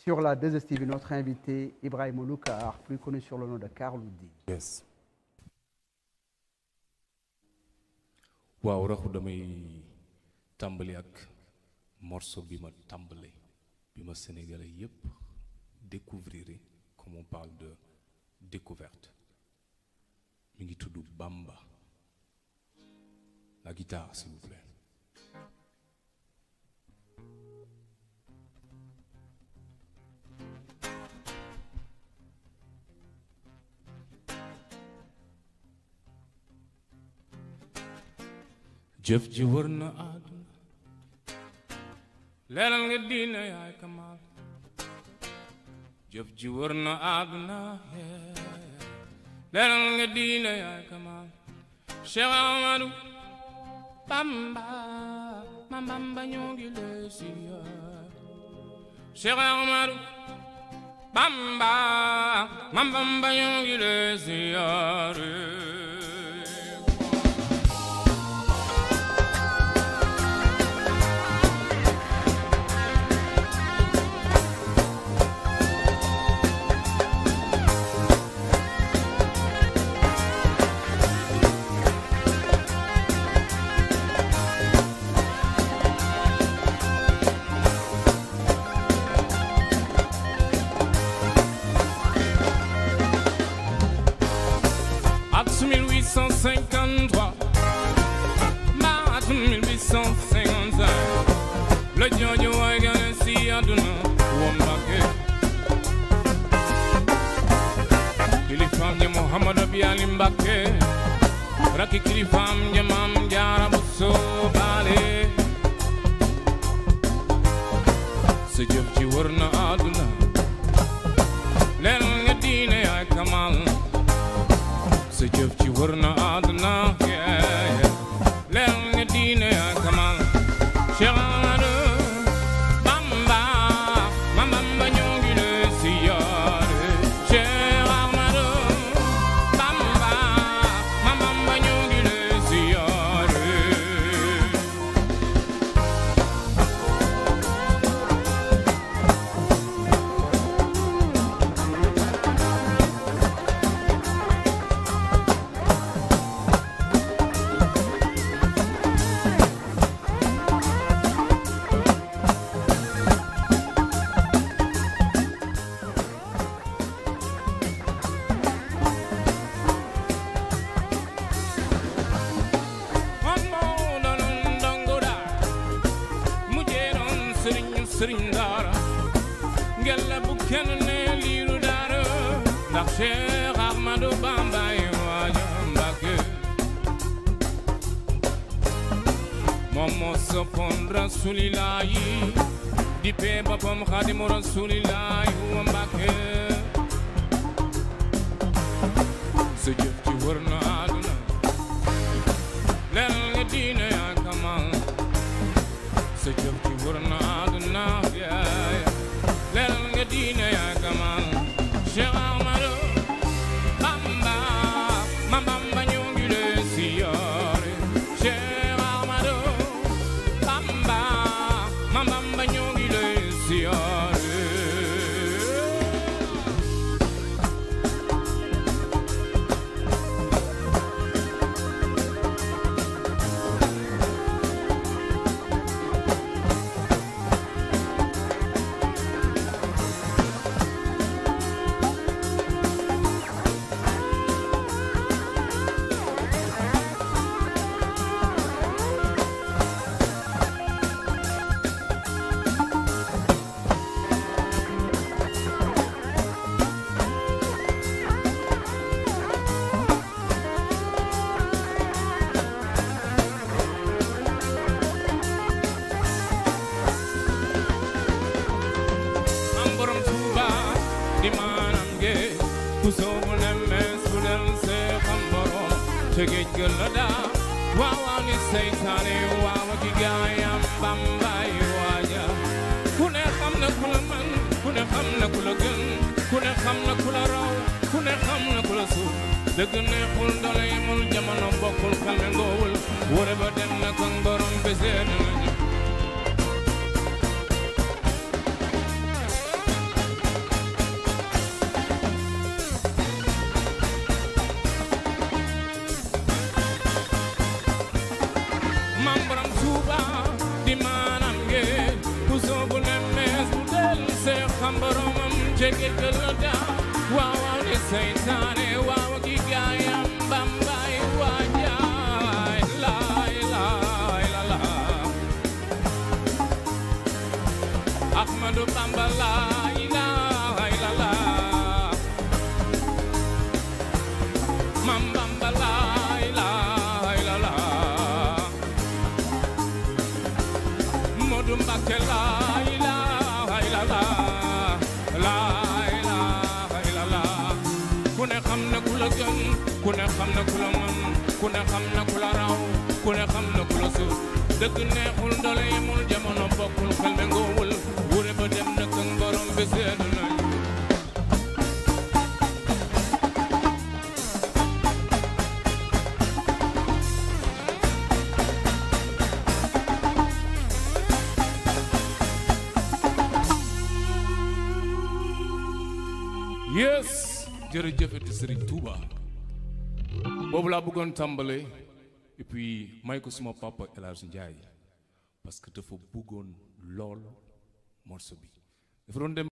Sur la 2STV, notre invité Ibrahima Loucar, plus connu sur le nom de Carlou D. Yes. waaw raxu damay tàmbali ak morceau bi ma tàmbali bi ma sénégalais yépp découvrir comme on parle de découverte mi ngi tudd Bamba la guitare s'il vous plaît. jëf ji wër na àdduna leeral nga diine yaay Kamal jëf ji wër na àdduna leeral nga diine yaay Kamal Cheikh Amadou Bamba Mam Bamba ñoo ngi lay siyaar Cheikh Amadou Bamba Mam Bamba ñoo ngi lay siyaar Mars 1853, mars 1855, le Jojo way gane si àdduna wombake kilifam ja Muhammadu Biyali Mbàkke rakki kilifam ja Maam Jaara Buso Baale sa jëf ci wër na àdduna leen nga diine yaay Kamal sa jëf ci wër na àdduna leen nga diine yaay Kamal Cheikh Amadou Bamba Mam Bamba ñoo ngi lay siyaare Cheikh Amadou Bamba Mam Bamba ñoo ngi lay siyaare Sëriñ Daara ngella bu kenn ne liiru daara ndax Cheikh Ahmadou Bamba yi waaja Mbàkke moom moo soppoon Rasuulillaahi di pee boppam Xaadimu Rasuulillaahi wa Mbàkke sa jëf ci wër na àdduna leen nga diine yaa Kamal sa jëf ci wër na àdduna leen nga diine yaa Kamal Cheikh Ahmadou Bamba Mam Bamba ñoo ngi lay siyaare Cheikh Ahmadou Bamba Mam Bamba ñoo ngi lay siyaare géej gën la daa waaw waaw ni seytaane waaw ki gaayam Bambay waaja ku ne xam na ku la man ku ne xam na ku la gën ku ne xam na ku la raw ku ne xam na ku la suuf dëgg neexul doole yemul jamono bokkul xel me ngoowul wóore ba dem na kon borom besee na ñu Bambaromam jege kalada waaw ni seytaane waaw ki gaayam bambay waajay la Ahmadu Bamba la ilaha illallah Mam Bamba la ilaha illallah Modu Mbàkke la ilaha illallah la ilaha illallah ku ne xam na ku la gën ku ne xam na ku la mën ku ne xam na ku la raw ku ne xam na ku la sut dëgg neexul doole yemul jamono bokkul xel me ngoowul wure ba dem na kën borom bi seedu nañ yes jërëjëfati Serigne Touba boobu laa bëggoon tàmbale et puis may ko suma papa El Hadj Ndiaye parce que dafa bëggoon lool morceau bi dafa doon dem